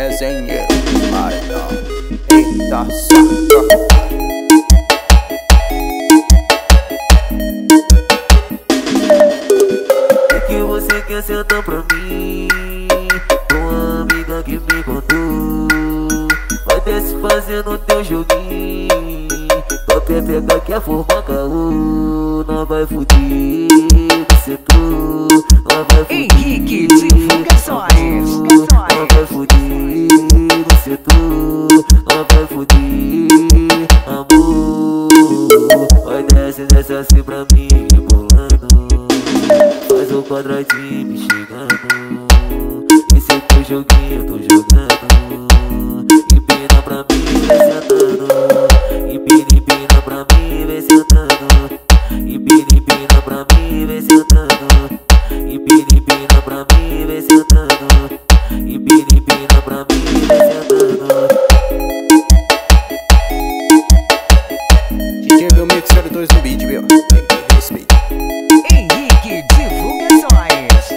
Resenheiro, Paredão, eita saca. É que você quer sentar pra mim, uma amiga que me contou. Vai desce fazendo teu joguinho, tua pepeca quer formar caô. Não vai fudir, você tu, não vai fudir. Henrique, divulgações. Não vai fudir, você tu, não vai fudir, amor. Vai desce assim pra mim, bolando. Faz o quadradinho me chegando. Esse é teu joguinho, eu tô jogando. Empina pra mim, vem sentando. Empina pra mim, vem sentando. Empina pra mim, vem sentando. Empina pra mim, vem sentando. Empina pra mim, vem sentando. DJ viu mix 02 no beat, viu? Tem que respeitar. Henrique, divulgações.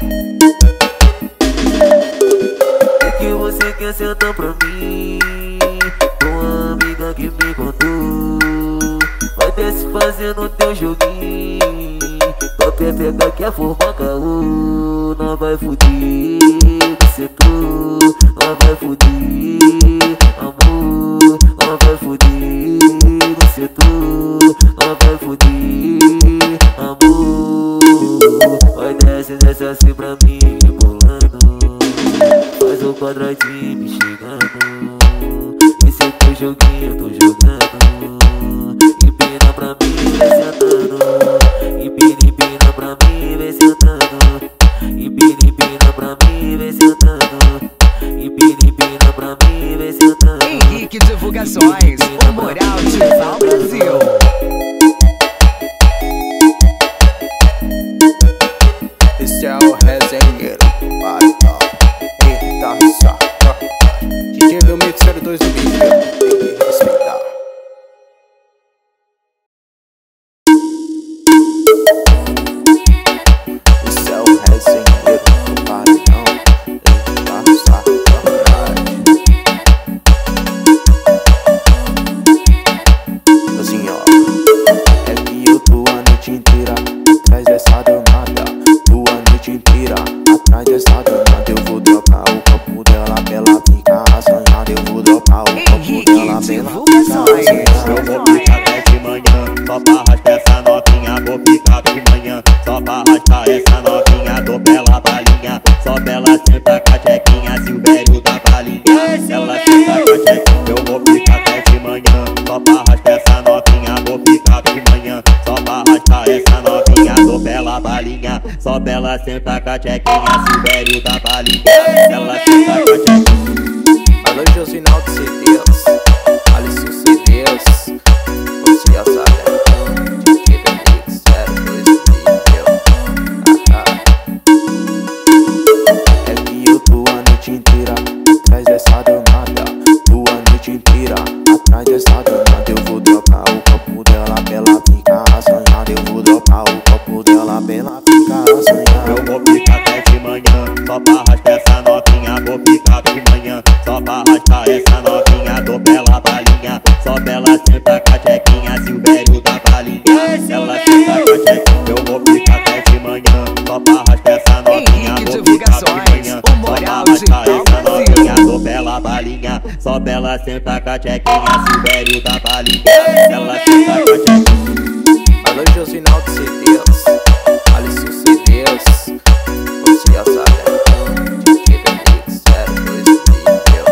É que você quer sentar pra mim, uma amiga que me contou. Vai desce fazendo teu joguinho, tua pepeca quer formar caô. Não vai fudir, você tu, não vai fudir, amor. Não vai fudir, você tu, não vai fudir, amor. Vai desce assim pra mim, bolando. Faz o quadradinho me chegando. Esse é teu joguinho, eu tô jogando. Empina pra mim, vem sentando. Empina pra mim, vem sentando. Empina pra mim, vem sentando. Empina pra mim, vem sentando. Henrique, divulgações. O moral de Val Brasil. Esse é o Resenheiro, Paredão, eita saca. DJ viu mix 02 no beat, viu? Tem que respeitar. Esse é o Resenheiro, Paredão, eita saca. Assim ó, é que eu tô a noite inteira atrás dessa danada. A noite inteira atrás dessa danada. Eu vou dropar o copo dela pra ela ficar assanhada. Eu vou dropar o copo dela pra ela ficar assanhada. Eu vou ficar até de manhã, só pra arrastar essa novinha. Vou ficar de manhã, só pra arrastar essa novinha. Dou pela balinha, só pra ela sentar com a chequinha. Silvério da balinha, ela senta com a chequinha. Eu vou ficar até de manhã, só pra arrastar essa novinha. Vou ficar de manhã, só pra arrastar essa novinha. Dou pela balinha, só pra ela sentar com a chequinha. Silvério da balinha, ela senta com a chequinha. Alô, Josinal de CDs, Alisson CDs, você já sabe, né? DJ PIX 02 no beat, viu? É que eu tô a noite inteira atrás dessa danada. Tô a noite inteira atrás dessa danada. Eu vou dropar o copo dela pra ela ficar assanhada. Eu vou dropar o copo dela pra ela ficar assanhada. Eu vou ficar até de manhã, só pra arrastar essa novinha. Vou ficar de manhã, só pra arrastar essa novinha. Dou pela balinha, só pra ela sentar com a chequinha. Silvério da balinha, ela senta com a chequinha. Eu vou ficar até de manhã, só pra arrastar essa novinha. Henrique, Vou ficar de divulgações. manhã, O só pra moral de arrastar Val essa novinha. Brasil. Dou pela balinha, só pra ela sentar com a chequinha. Silvério da balinha, ela senta com a chequinha. Alô, Josinal de CDs, Alisson CDs, você já sabe, né? DJ PIX 02 no beat, viu?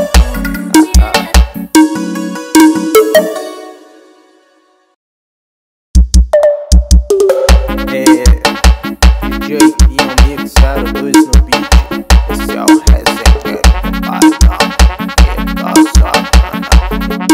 DJ mix 02 no beat, esse é o Resenheiro, Paredão, eita saca.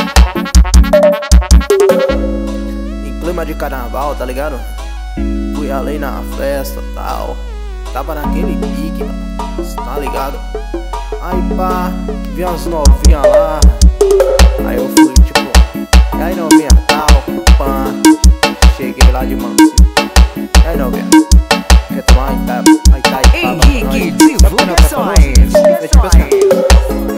Em clima de carnaval, tá ligado? Fui além na festa e tal. Tava naquele pique, mano, cê tá ligado? Aí pá, vi umas novinhas lá. Aí eu fui tipo, e aí novinha tal, pá. Cheguei lá de mansinho. E aí novinha, quer tomar Itaipava? Henrique, divulgações. É tipo assim,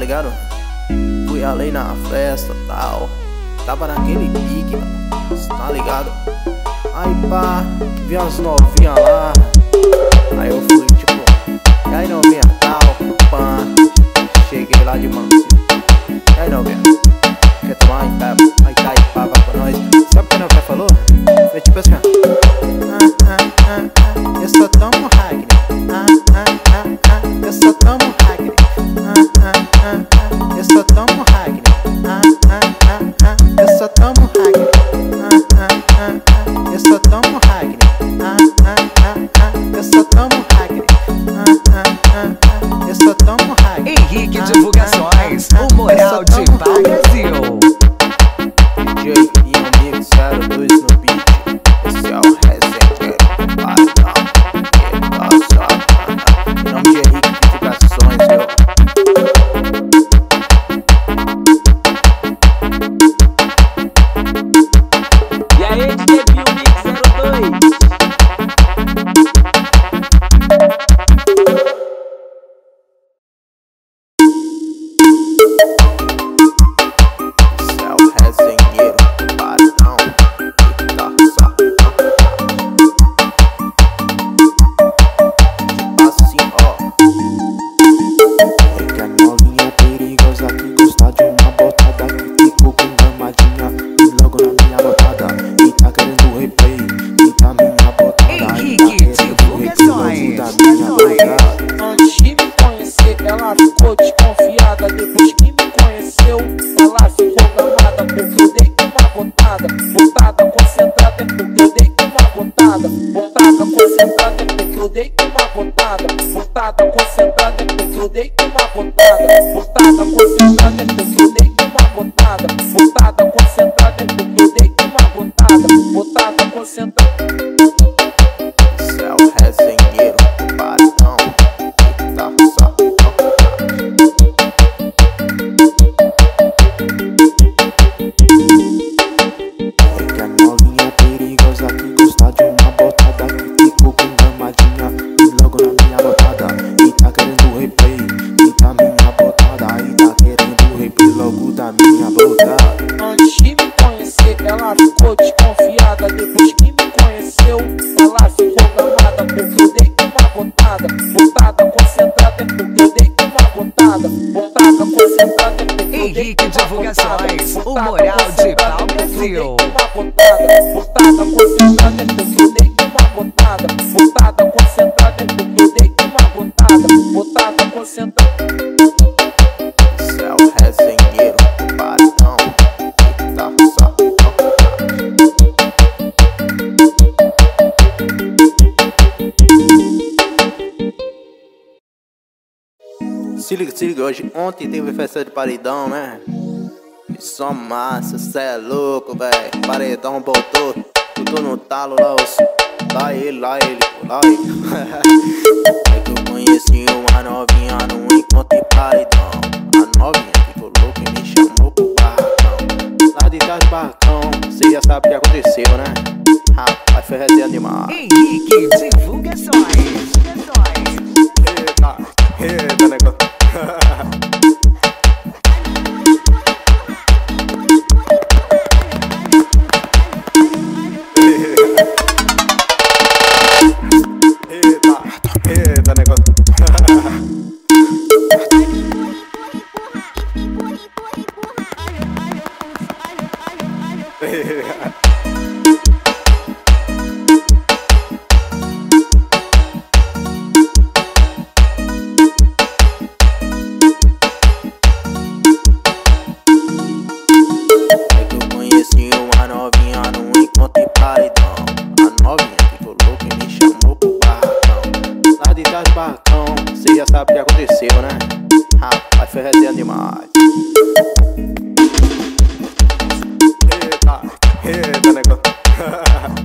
ligado? Fui além na festa, tal. Tava naquele pique, mano, cê tá ligado? Aí pá, vi as novinhas lá. Aí eu fui tipo, e aí novinha, tal, pá. Cheguei lá de mansinho. E aí novinha, quer tomar Itaipava com nós? Sabe o que a novinha falou? Foi tipo assim, eu só tomo Hackney. Eu só tomo Hackney. Eu só tomo Hackney. Eu só tomo Hackney. Eu só tomo Hackney. Eu só tomo Hackney. Eu só tomo Hackney. Henrique Divulgações, o moral de pau Brasil. DJ PIX 02 no beat. Esse é o Resenheiro. Em nome de Henrique Divulgações, viu? E aí, DJ PIX 02. Esse é o Resenheiro, Paredão, tipo assim, ó. É que a novinha perigosa que gosta de uma botada, que ficou com gamadinha e logo na minha botada. E tá querendo replay, e tá minha botada. Henrique Divulgações. Antes de me conhecer, ela ficou desconfiada. Depois que me conheceu, ela ficou gamada. Porque eu dei uma botada, botada concentrada. Porque eu dei uma botada, botada concentrada. Porque eu dei uma botada, botada concentrada. Porque eu dei uma botada, botada concentrada. Porque eu dei uma botada, botada concentrada. Porque eu dei uma botada, botada concentrada. Esse é o Resenheiro, Paredão, é que a novinha perigosa que gosta de uma botada, que ficou com gamadinha e logo na minha botada. E tá querendo replay, e tá minha botada. E tá querendo replay logo da minha botada. Antes de me conhecer, ela ficou desconfiada. Depois que me conheceu, ela ficou gamada. Porque eu dei uma botada, botada concentrada. Porque eu dei uma botada, botada concentrada. Henrique Divulgações, o moral de pau Brasil. Uma botada, botada concentrada. Porque eu dei uma botada, botada concentrada. Porque eu dei uma botada, botada concentrada. Esse é o Resenheiro, Paredão, Se liga, hoje, ontem teve festa de paredão, né? E só massa, cê é louco, véi. Paredão botou tudo no talo lá, lá ele. É que eu conheci uma novinha no encontro de paredão. A novinha ficou louca e me chamou pro barracão. Lá de trás do barracão, cê já sabe o que aconteceu, né? Rapaz, foi resenha demais. Henrique Divulgações. Eita, negócio. Eita, negócio. Cê já sabe o que aconteceu, né? Rapaz, foi resenha demais. Eita, negócio.